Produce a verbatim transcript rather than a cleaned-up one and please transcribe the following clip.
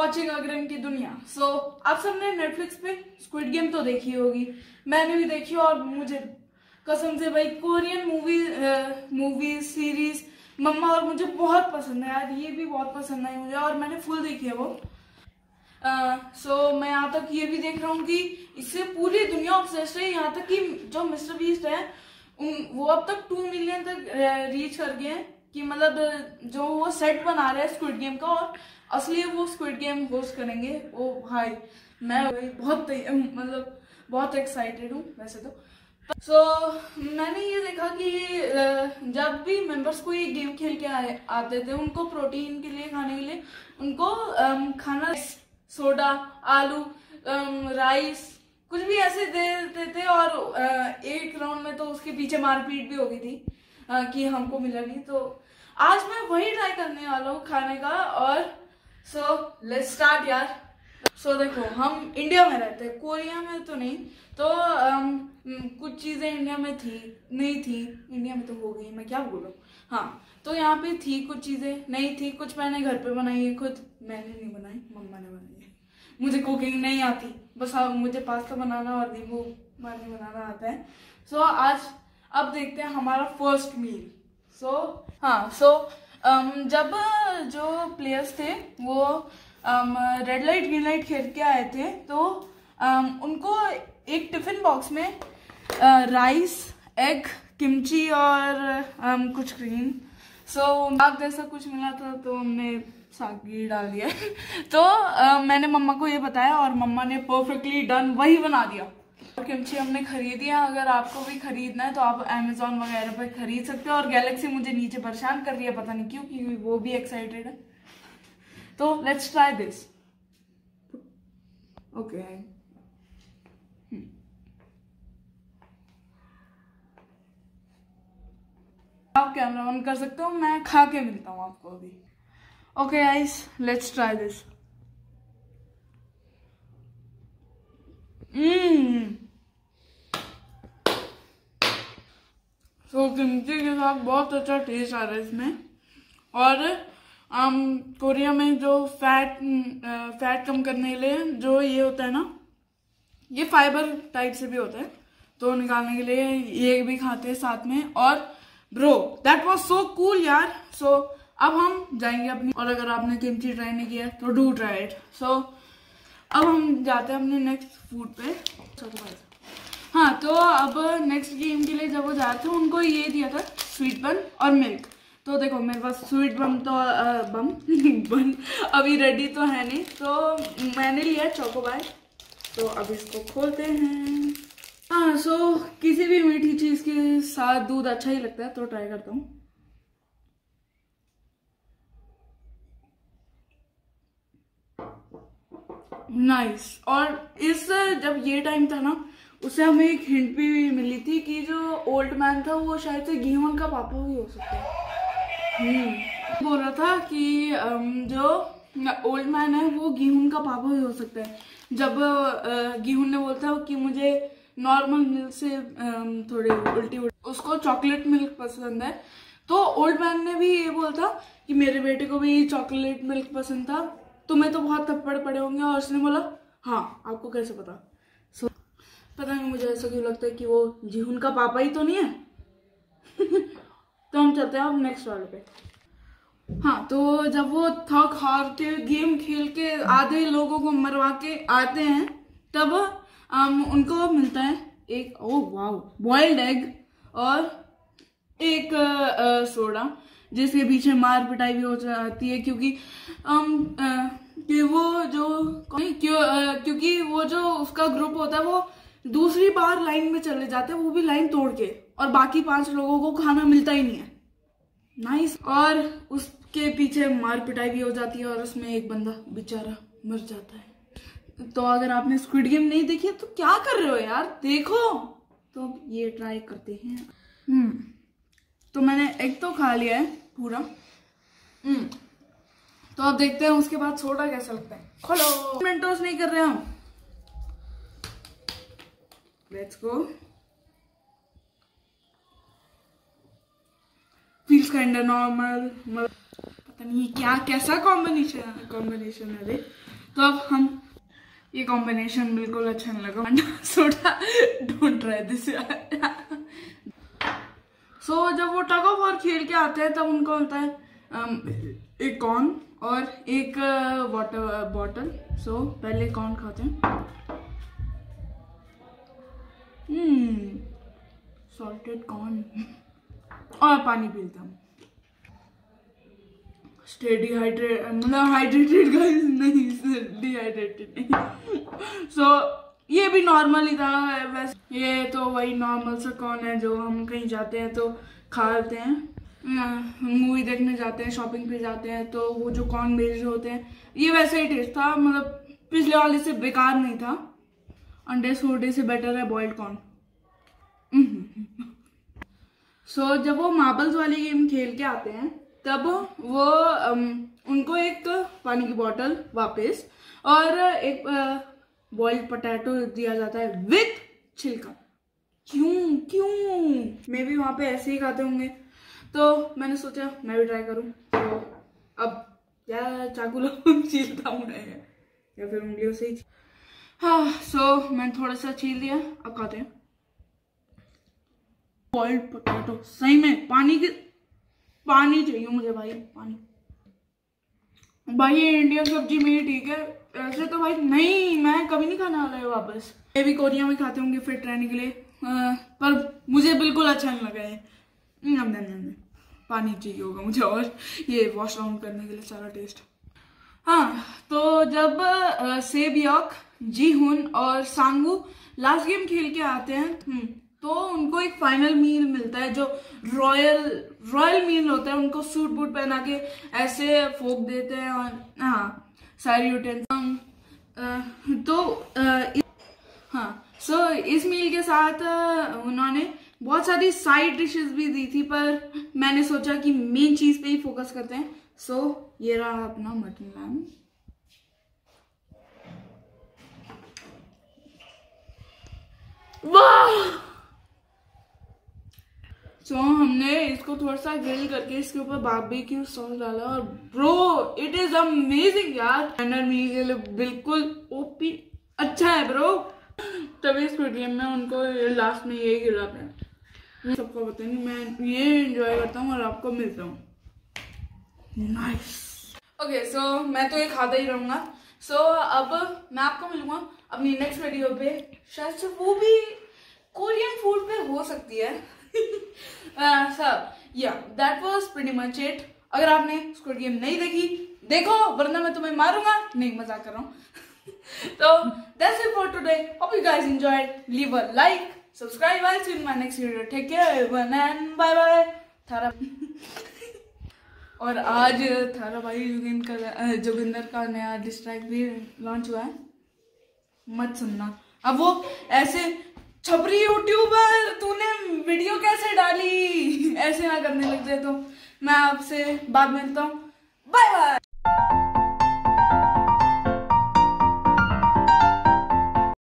Watching अग्रम की दुनिया। सो so, आप सबने नेटफ्लिक्स पे स्क्विड गेम तो देखी होगी, मैंने भी देखी और मुझे कसम से भाई कोरियन मूवी मूवी सीरीज मम्मा और मुझे बहुत पसंद है यार, ये भी बहुत पसंद है मुझे और मैंने फुल देखी है वो। सो uh, so, मैं यहाँ तक ये भी देख रहा हूँ कि इससे पूरी दुनिया ऑब्सेस्ड है, यहाँ तक कि जो मिस्टर बीस्ट है उन वो अब तक टू मिलियन तक रीच कर गए हैं कि मतलब जो वो सेट बना रहे हैं स्क्विड गेम का और असली वो स्क्विड गेम होस्ट करेंगे। ओ भाई मैं बहुत मतलब बहुत एक्साइटेड हूँ वैसे तो। सो so, मैंने ये देखा कि जब भी मेंबर्स को ये गेम खेल के आए आते थे उनको प्रोटीन के लिए खाने के लिए उनको खाना सोडा आलू राइस कुछ भी ऐसे दे देते थे और एक राउंड में तो उसके पीछे मारपीट भी हो गई थी कि हमको मिला नहीं। तो आज मैं वही ट्राई करने वाला हूँ खाने का और सो लेट्स स्टार्ट यार। सो so, देखो हम इंडिया में रहते हैं, कोरिया में तो नहीं, तो um, कुछ चीजें इंडिया में थी नहीं थी, इंडिया में तो हो गई, मैं क्या बोलूँ। हाँ तो यहाँ पे थी कुछ चीजें नहीं थी, कुछ मैंने घर पे बनाई है खुद, मैंने नहीं बनाई मम्मा ने बनाई है। मुझे कुकिंग नहीं आती, बस हाँ मुझे पास्ता बनाना और नींबू पानी बनाना आता है। सो so, आज अब देखते हैं हमारा फर्स्ट मील। सो हाँ सो जब जो प्लेयर्स थे वो रेड लाइट ग्रीन लाइट खेल के आए थे तो um, उनको एक टिफिन बॉक्स में राइस एग किमची और um, कुछ क्रीम सो so, जैसा कुछ मिला था तो हमने सागी डाल दिया तो uh, मैंने मम्मा को ये बताया और मम्मा ने परफेक्टली डन वही बना दिया। और किमची हमने खरीदी है, अगर आपको भी खरीदना है तो आप अमेजोन वगैरह पर खरीद सकते हो। और गैलेक्सी मुझे नीचे परेशान कर रही है, पता नहीं क्यों, क्योंकि वो भी एक्साइटेड है। तो लेट्स ट्राई दिस। ओके आप कैमरा ऑन कर सकते हो, मैं खा के मिलता हूँ आपको अभी। Okay guys let's try this. Hmm तो किमची के साथ बहुत अच्छा टेस्ट आ रहा है इसमें। और आम कोरिया में जो फैट फैट कम करने के लिए जो ये होता है ना, ये फाइबर टाइप से भी होता है तो निकालने के लिए ये भी खाते हैं साथ में। और bro that was so cool यार। सो so, अब हम जाएंगे अपनी, और अगर आपने किमची ट्राई नहीं किया तो डू ट्राई इट। सो अब हम जाते हैं अपने नेक्स्ट फूड पे। हाँ तो अब नेक्स्ट गेम के लिए जब वो जाते हैं उनको ये दिया था स्वीट बन और मिल्क। तो देखो मेरे पास स्वीट बम तो आ, बम बन अभी रेडी तो है नहीं, तो मैंने लिया चोकोबार। तो अब इसको खोलते हैं। हाँ सो किसी भी मीठी चीज के साथ दूध अच्छा ही लगता है तो ट्राई करता हूँ। Nice nice. और इस जब ये टाइम था ना उससे हमें एक हिंट भी मिली थी कि जो ओल्ड मैन था वो शायद से गीहून का पापा भी हो सकता है। हम्म बोल रहा था कि जो ओल्ड मैन है वो गीहून का पापा भी हो सकता है। जब गीहून ने बोलता कि मुझे नॉर्मल मिल्क से थोड़े उल्टी उल्टी, उसको चॉकलेट मिल्क पसंद है, तो ओल्ड मैन ने भी ये बोलता कि मेरे बेटे को भी चॉकलेट मिल्क पसंद था, तुम्हें तो बहुत थप्पड़ पड़े होंगे। और उसने बोला हाँ आपको कैसे पता। सो so, पता नहीं मुझे ऐसा क्यों लगता है कि वो जीहुन का पापा ही तो नहीं है। तो हम चलते हैं अब नेक्स्ट वाले पे। हाँ तो जब वो थक हार के गेम खेल के आधे लोगों को मरवा के आते हैं तब um, उनको मिलता है एक ओ वाओ बॉइल्ड एग और एक आ, सोडा, जिसके पीछे मार पिटाई भी हो जाती है क्योंकि um, आ, कि वो जो क्यों आ, क्योंकि वो जो उसका ग्रुप होता है वो दूसरी बार लाइन में चले जाते हैं, वो भी लाइन तोड़ के, और बाकी पांच लोगों को खाना मिलता ही नहीं है। नाइस। और उसके पीछे मार पिटाई भी हो जाती है और उसमें एक बंदा बेचारा मर जाता है। तो अगर आपने स्क्विड गेम नहीं देखी है तो क्या कर रहे हो यार, देखो। तो अब ये ट्राई करते हैं। हम्म तो मैंने एग तो खा लिया है पूरा। हम्म तो अब देखते हैं उसके बाद सोडा कैसा लगता है। खोलो, मेंटोस नहीं कर रहे हम। Let's go. Feels kind of normal, पता नहीं क्या कैसा कॉम्बिनेशन कॉम्बिनेशन है रे। तो अब हम, ये कॉम्बिनेशन बिल्कुल अच्छा नहीं लगा, soda don't try this. So जब वो टग ऑफ वॉर खेल के आते हैं तब उनको होता है um, एक कॉर्न और एक वाटर बॉटल। सो पहले कॉर्न खाते हैं, हम्म सॉल्टेड कॉर्न, और पानी पीता हूँ। स्टे डिहाइड्रेट, मतलब हाइड्रेटेड गाइस, नहीं डिहाइड्रेटेड नहीं। सो so, ये भी नॉर्मल ही था वैसे, ये तो वही नॉर्मल सा कॉर्न है जो हम कहीं जाते हैं तो खाते हैं, मूवी देखने जाते हैं, शॉपिंग पे जाते हैं तो वो जो कॉर्न बेच रहे होते हैं, ये वैसे ही टेस्ट था, मतलब पिछले वाले से बेकार नहीं था। अंडे सोडे से बेटर है बॉइल्ड कॉर्न। सो so, जब वो मार्बल्स वाली गेम खेल के आते हैं तब वो um, उनको एक पानी की बोतल वापस और एक बॉइल्ड पोटैटो दिया जाता है विथ छिलका। क्यों क्यों मे भी वहां पे ऐसे ही खाते होंगे, तो मैंने सोचा मैं भी ट्राई करूं। तो अब या चाकू लो छीलता हूं या फिर उंगलियों से ही। हाँ, सो मैंने थोड़ा सा छील दिया, अब खाते हैं बॉइल्ड पोटैटो। सही में पानी की पानी चाहिए मुझे भाई, पानी। भाई ये इंडियन सब्जी में ठीक है, ऐसे तो भाई नहीं, मैं कभी नहीं खाने वाला है वापस। ये भी कोरिया में खाते होंगे फिट रहने के लिए, आ, पर मुझे बिल्कुल अच्छा नहीं लगा है। नम नम नम, पानी चाहिए होगा मुझे और ये वॉश राउंड करने के लिए सारा टेस्ट। हाँ, तो जब सेबयोक, जीहुन और सांगू लास्ट गेम खेल के आते हैं तो उनको एक फाइनल मील मिलता है जो रॉयल रॉयल मील होता है। उनको सूट बूट पहना के ऐसे फोक देते हैं और हाँ सारी यूटेंसिल। तो आ, हाँ, सो इस मील के साथ उन्होंने बहुत सारी साइड डिशेस भी दी थी, पर मैंने सोचा कि मेन चीज पे ही फोकस करते हैं। सो ये रहा अपना मटन लैम। वाह! सो so, हमने इसको थोड़ा सा ग्रिल करके इसके ऊपर बारबेक्यू सॉस डाला और ब्रो इट इज अमेजिंग यार। फाइनल मील के लिए बिल्कुल ओपी अच्छा है ब्रो। तभी इस वीडियो में उनको लास्ट में ये गिराते हैं। सबको बताएंगे मैं ये एंजॉय करता हूँ और आपको मिलता हूँ। नाइस। ओके, सो मैं तो ये खाता ही रहूंगा। सो so, अब मैं आपको मिलूंगा अपनी नेक्स्ट वीडियो पे, शायद से वो भी कोरियन फूड पे हो सकती है। सब या that was pretty much it. अगर आपने स्क्विड गेम नहीं देखी देखो, वरना मैं तुम्हें मारूंगा। नहीं, मजाक कर रहा हूँ। तो that's it for today, hope you guys enjoyed. Leave a like, subscribe, I see you in my next video. Take care everyone and bye bye. थारा और आज थारा भाई जोगिंदर का जोगिंदर का नया डिस ट्रैक भी लॉन्च हुआ है, मत सुनना। अब वो ऐसे छपरी यूट्यूबर तूने वीडियो कैसे डाली ऐसे ना करने लग जाए तो मैं आपसे बाद में मिलता हूँ। Bye bye.